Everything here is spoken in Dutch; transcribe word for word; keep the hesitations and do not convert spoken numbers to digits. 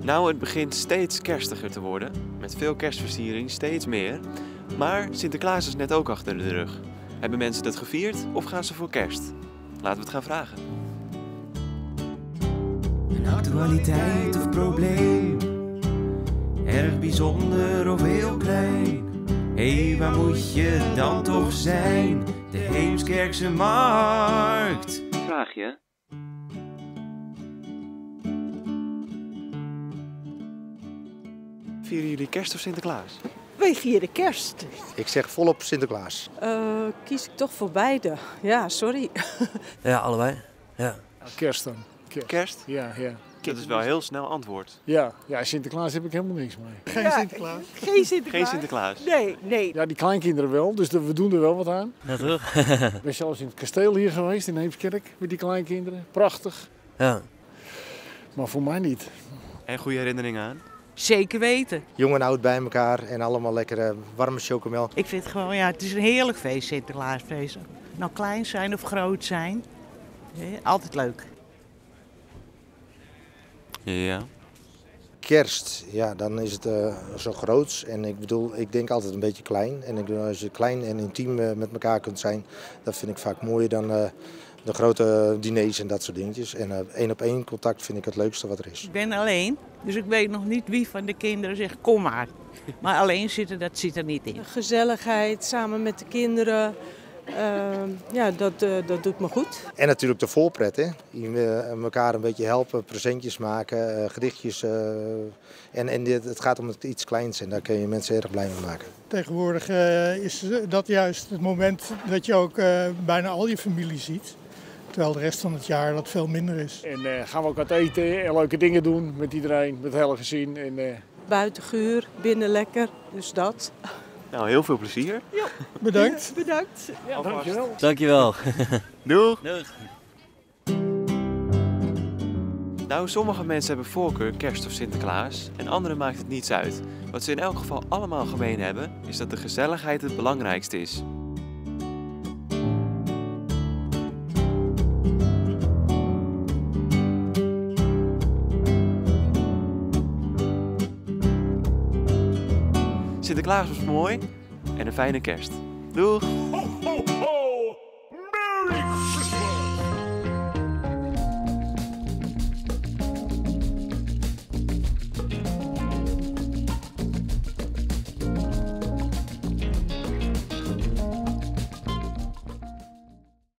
Nou, het begint steeds kerstiger te worden, met veel kerstversiering, steeds meer. Maar Sinterklaas is net ook achter de rug. Hebben mensen dat gevierd of gaan ze voor kerst? Laten we het gaan vragen. Een actualiteit of probleem, erg bijzonder of heel klein. Hé, hey, waar moet je dan toch zijn? De Heemskerkse markt. Vraag je? Vieren jullie kerst of Sinterklaas? Wij vieren kerst. Ik zeg volop Sinterklaas. Uh, kies ik toch voor beide. Ja, sorry. Ja, allebei. Ja. Kerst dan. Kerst? Kerst? Ja, ja. Dat is wel een heel snel antwoord. Ja, ja, Sinterklaas heb ik helemaal niks mee. Geen ja, Sinterklaas? Geen Sinterklaas. Geen Sinterklaas? Nee, nee. Ja, die kleinkinderen wel, dus we doen er wel wat aan. Ja, toch? Ik ben zelfs in het kasteel hier geweest, in Heemskerk, met die kleinkinderen. Prachtig. Ja. Maar voor mij niet. En goede herinneringen aan? Zeker weten. Jong en oud bij elkaar en allemaal lekkere warme chocomel. Ik vind het gewoon, ja, het is een heerlijk feest, Sinterklaasfeest. Nou klein zijn of groot zijn, ja, altijd leuk. Ja. Kerst, ja, dan is het uh, zo groots. En ik bedoel, ik denk altijd een beetje klein. En ik bedoel, als je klein en intiem uh, met elkaar kunt zijn, dat vind ik vaak mooier dan uh, de grote diners en dat soort dingetjes. En uh, één op één contact vind ik het leukste wat er is. Ik ben alleen, dus ik weet nog niet wie van de kinderen zegt kom maar. Maar alleen zitten, dat zit er niet in. Gezelligheid, samen met de kinderen. Uh, ja, dat, uh, dat doet me goed. En natuurlijk de voorpret, hè. Je, elkaar een beetje helpen, presentjes maken, uh, gedichtjes. Uh, en en dit, het gaat om het iets kleins en daar kun je mensen erg blij mee maken. Tegenwoordig uh, is dat juist het moment dat je ook uh, bijna al je familie ziet. Terwijl de rest van het jaar dat veel minder is. En uh, gaan we ook wat eten en leuke dingen doen met iedereen, met het hele gezin. En, uh... Buiten guur, binnen lekker, dus dat. Nou, heel veel plezier. Ja. Bedankt. Ja, bedankt. Ja, dankjewel. Dankjewel. Doeg. Doeg. Nou, sommige mensen hebben voorkeur kerst of Sinterklaas en anderen maakt het niets uit. Wat ze in elk geval allemaal gemeen hebben, is dat de gezelligheid het belangrijkste is. Sinterklaas was mooi en een fijne kerst. Doeg!